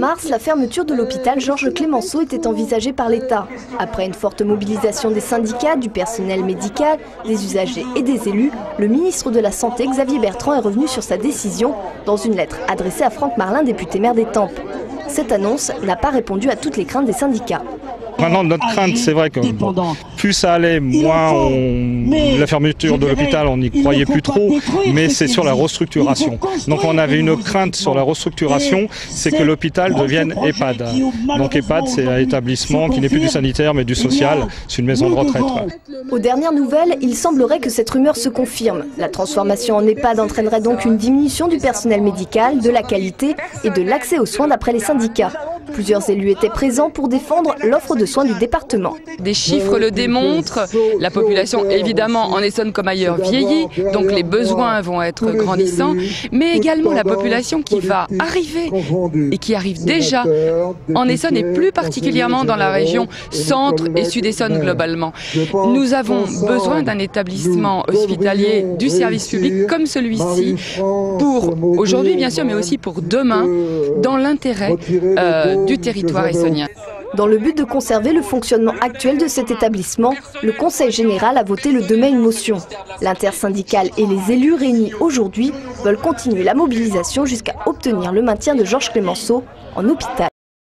mars, la fermeture de l'hôpital Georges Clemenceau était envisagée par l'État. Après une forte mobilisation des syndicats, du personnel médical, des usagers et des élus, le ministre de la Santé, Xavier Bertrand, est revenu sur sa décision dans une lettre adressée à Franck Marlin, député maire d'Étampes. Cette annonce n'a pas répondu à toutes les craintes des syndicats. Maintenant, notre crainte, c'est vrai que plus ça allait, moins la fermeture de l'hôpital, on n'y croyait plus trop, mais c'est sur la restructuration. Donc on avait une crainte sur la restructuration, c'est que l'hôpital devienne EHPAD. Donc EHPAD, c'est un établissement qui n'est plus du sanitaire, mais du social, c'est une maison de retraite. Aux dernières nouvelles, il semblerait que cette rumeur se confirme. La transformation en EHPAD entraînerait donc une diminution du personnel médical, de la qualité et de l'accès aux soins d'après les syndicats. Plusieurs élus étaient présents pour défendre l'offre de soins du département. Des chiffres le démontrent. La population, évidemment, en Essonne comme ailleurs, vieillit, donc les besoins vont être grandissants, mais également la population qui va arriver et qui arrive déjà en Essonne et plus particulièrement dans la région centre et sud-Essonne globalement. Nous avons besoin d'un établissement hospitalier du service public comme celui-ci pour aujourd'hui bien sûr, mais aussi pour demain, dans l'intérêt du territoire essonnien. Dans le but de conserver le fonctionnement actuel de cet établissement, le Conseil général a voté le 2 mai une motion. L'intersyndicale et les élus réunis aujourd'hui veulent continuer la mobilisation jusqu'à obtenir le maintien de Georges Clemenceau en hôpital.